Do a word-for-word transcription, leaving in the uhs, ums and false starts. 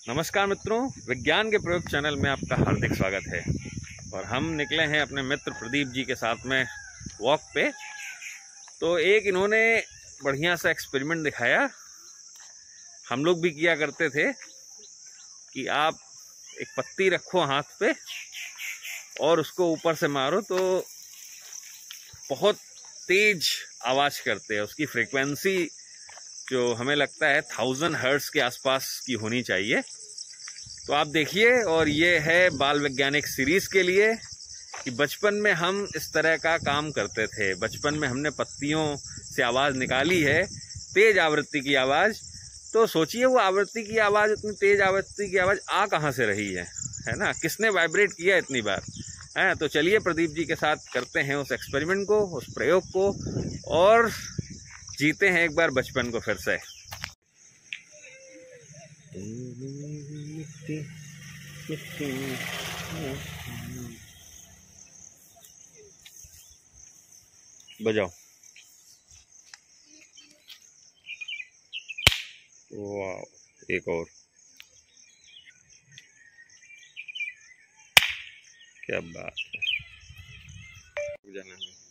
नमस्कार मित्रों, विज्ञान के प्रयोग चैनल में आपका हार्दिक स्वागत है। और हम निकले हैं अपने मित्र प्रदीप जी के साथ में वॉक पे। तो एक इन्होंने बढ़िया सा एक्सपेरिमेंट दिखाया, हम लोग भी किया करते थे कि आप एक पत्ती रखो हाथ पे और उसको ऊपर से मारो तो बहुत तेज आवाज़ करते हैं। उसकी फ्रीक्वेंसी जो हमें लगता है थाउजेंड हर्ट्ज के आसपास की होनी चाहिए। तो आप देखिए, और ये है बाल वैज्ञानिक सीरीज के लिए कि बचपन में हम इस तरह का काम करते थे। बचपन में हमने पत्तियों से आवाज़ निकाली है, तेज आवृत्ति की आवाज़। तो सोचिए वो आवृत्ति की आवाज़, इतनी तेज आवृत्ति की आवाज़ आ कहाँ से रही है, है ना? किसने वाइब्रेट किया इतनी बार, है? तो चलिए प्रदीप जी के साथ करते हैं उस एक्सपेरिमेंट को, उस प्रयोग को, और जीते हैं एक बार बचपन को फिर से। बजाओ। वाह, एक और, क्या बात है।